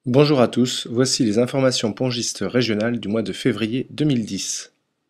Bonjour à tous, voici les informations pongistes régionales du mois de février 2010.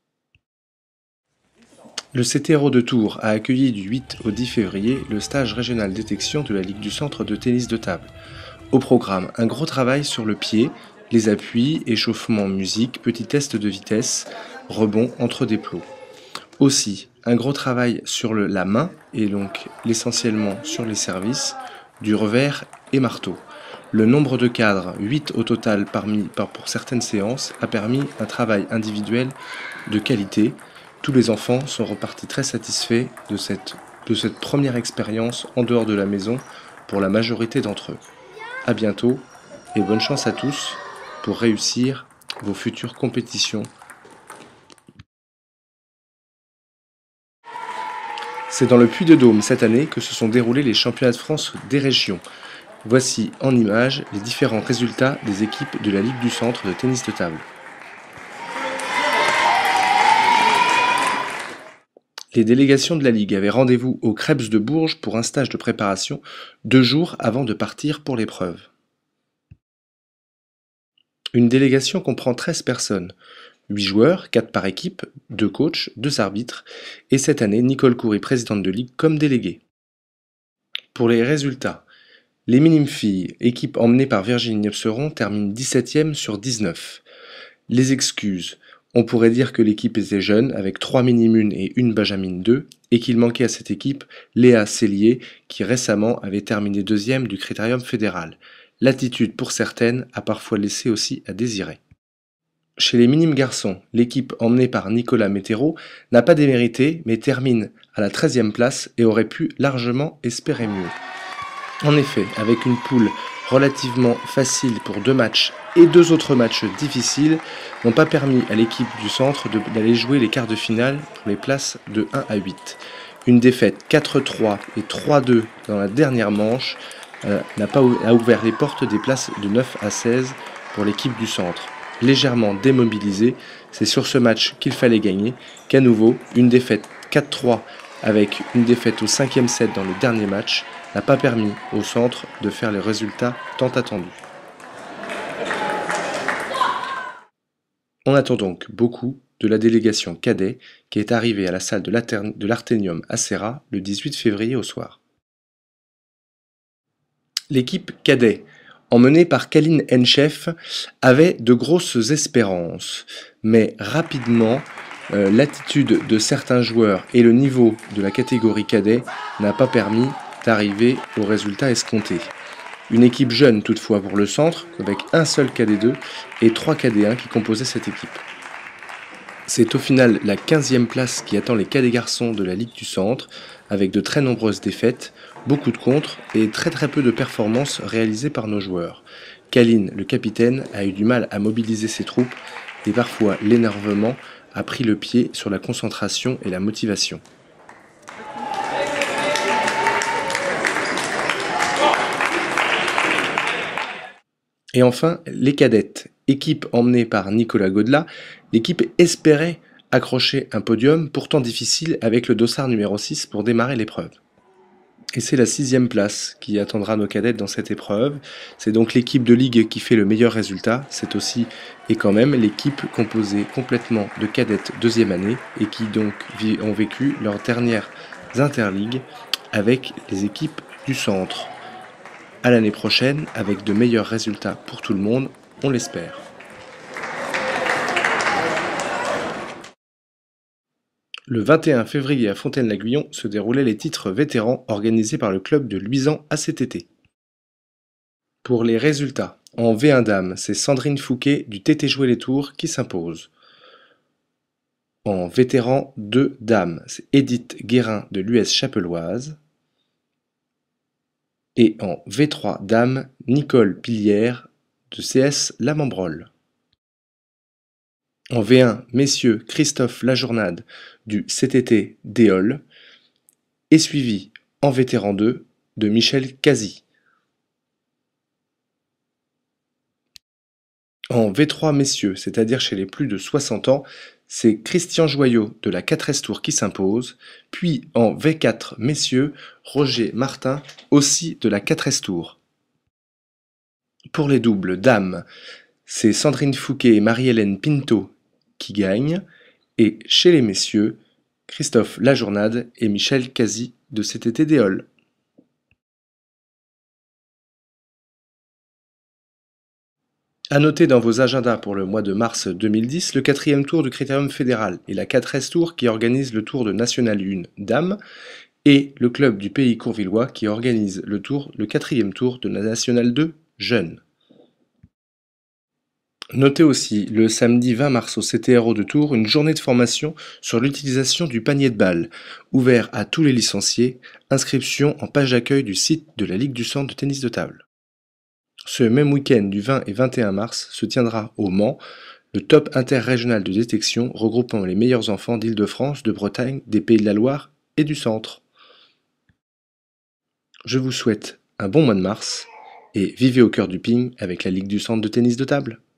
Le CTRO de Tours a accueilli du 8 au 10 février le stage régional détection de la Ligue du Centre de tennis de table. Au programme, un gros travail sur le pied, les appuis, échauffement musique, petits tests de vitesse, rebond entre des plots. Aussi, un gros travail sur la main et donc essentiellement sur les services, du revers et marteau. Le nombre de cadres, 8 au total pour certaines séances, a permis un travail individuel de qualité. Tous les enfants sont repartis très satisfaits de cette première expérience en dehors de la maison pour la majorité d'entre eux. A bientôt et bonne chance à tous pour réussir vos futures compétitions. C'est dans le Puy-de-Dôme cette année que se sont déroulés les championnats de France des régions. Voici en images les différents résultats des équipes de la Ligue du Centre de tennis de table. Les délégations de la Ligue avaient rendez-vous au Krebs de Bourges pour un stage de préparation 2 jours avant de partir pour l'épreuve. Une délégation comprend 13 personnes, 8 joueurs, 4 par équipe, 2 coachs, 2 arbitres, et cette année Nicole Coury, présidente de Ligue, comme déléguée. Pour les résultats, les minimes filles, équipe emmenée par Virginie Niepceron, terminent 17e sur 19. Les excuses. On pourrait dire que l'équipe était jeune, avec 3 minimunes et une Benjamin 2, et qu'il manquait à cette équipe Léa Cellier, qui récemment avait terminé 2e du Critérium fédéral. L'attitude, pour certaines, a parfois laissé aussi à désirer. Chez les minimes garçons, l'équipe emmenée par Nicolas Météro n'a pas démérité, mais termine à la 13e place et aurait pu largement espérer mieux. En effet, avec une poule relativement facile pour 2 matchs et 2 autres matchs difficiles, n'ont pas permis à l'équipe du centre d'aller jouer les quarts de finale pour les places de 1 à 8. Une défaite 4-3 et 3-2 dans la dernière manche a ouvert les portes des places de 9 à 16 pour l'équipe du centre. Légèrement démobilisée, c'est sur ce match qu'il fallait gagner qu'à nouveau une défaite 4-3 avec une défaite au 5e set dans le dernier match n'a pas permis au centre de faire les résultats tant attendus. On attend donc beaucoup de la délégation cadet qui est arrivée à la salle de l'Arténium à Serra le 18 février au soir. L'équipe cadet, emmenée par Kaline Henchef, avait de grosses espérances, mais rapidement, l'attitude de certains joueurs et le niveau de la catégorie cadet n'a pas permis d'arriver au résultat escompté. Une équipe jeune toutefois pour le centre, avec un seul KD2 et 3 KD1 qui composaient cette équipe. C'est au final la 15e place qui attend les cadets garçons de la Ligue du Centre, avec de très nombreuses défaites, beaucoup de contres et très peu de performances réalisées par nos joueurs. Kaline, le capitaine, a eu du mal à mobiliser ses troupes et parfois l'énervement a pris le pied sur la concentration et la motivation. Et enfin, les cadettes. Équipe emmenée par Nicolas Godela, l'équipe espérait accrocher un podium pourtant difficile avec le dossard numéro 6 pour démarrer l'épreuve. Et c'est la 6e place qui attendra nos cadettes dans cette épreuve. C'est donc l'équipe de ligue qui fait le meilleur résultat. C'est aussi et quand même l'équipe composée complètement de cadettes 2e année et qui donc ont vécu leurs dernières interligues avec les équipes du centre. À l'année prochaine avec de meilleurs résultats pour tout le monde, on l'espère. Le 21 février à Fontaine-l'Aiguillon se déroulaient les titres vétérans organisés par le club de Luisan ACTT. Pour les résultats, en V1 Dame, c'est Sandrine Fouquet du TT Jouer les Tours qui s'impose. En vétéran 2 Dames, c'est Edith Guérin de l'US Chapelloise. Et en V3 Dames, Nicole Pilière de CS La Membrolle. En V1 Messieurs, Christophe Lajournade du CTT d'Éole est suivi en vétéran 2 de Michel Cazy. En V3 Messieurs, c'est-à-dire chez les plus de 60 ans, c'est Christian Joyot de la 4S Tour qui s'impose, puis en V4 Messieurs, Roger Martin aussi de la 4S Tour. Pour les doubles dames, c'est Sandrine Fouquet et Marie-Hélène Pinto qui gagnent. Et chez les messieurs, Christophe Lajournade et Michel Cazy de CTT Déol. À noter dans vos agendas pour le mois de mars 2010 le 4e tour du Critérium fédéral et la 4S Tour qui organise le tour de National 1 Dames et le club du Pays Courvillois qui organise le 4e tour de la National 2 Jeunes. Notez aussi le samedi 20 mars au CTRO de Tours une journée de formation sur l'utilisation du panier de balles, ouvert à tous les licenciés, inscription en page d'accueil du site de la Ligue du Centre de tennis de table. Ce même week-end du 20 et 21 mars se tiendra au Mans le top interrégional de détection regroupant les meilleurs enfants d'Île-de-France, de Bretagne, des Pays de la Loire et du Centre. Je vous souhaite un bon mois de mars et vivez au cœur du ping avec la Ligue du Centre de tennis de table.